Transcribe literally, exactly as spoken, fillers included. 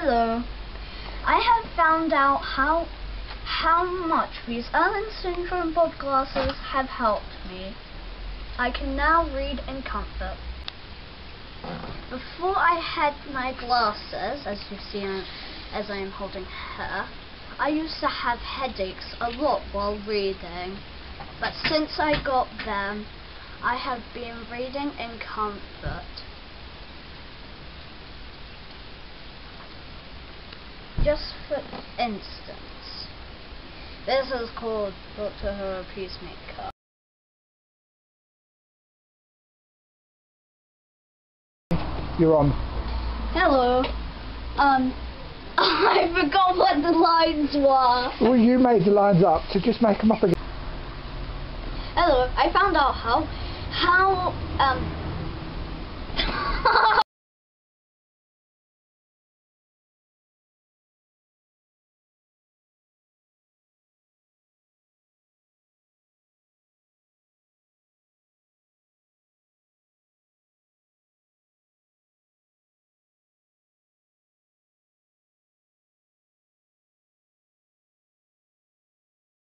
Hello. I have found out how how much these Irlen Syndrome bod glasses have helped me. I can now read in comfort. Before I had my glasses, as you see as I am holding here, I used to have headaches a lot while reading. But since I got them, I have been reading in comfort. Just for instance, this is called Doctor Who Peacemaker. You're on. Hello. Um, I forgot what the lines were. Well, you made the lines up, so just make them up again. Hello. I found out how how um